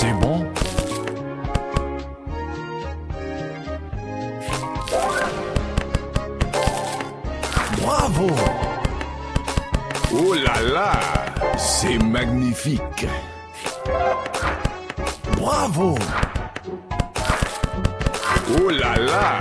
C'est bon? Bravo! Oh là là, c'est magnifique. Bravo! Oh là là.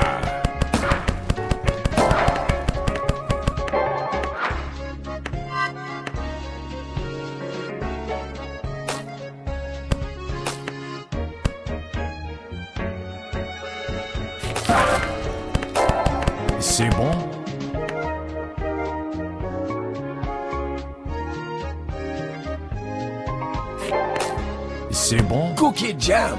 C'est bon? C'est bon? Cookie Jam.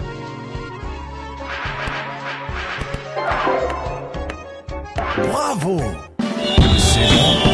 Bravo! C'est bon?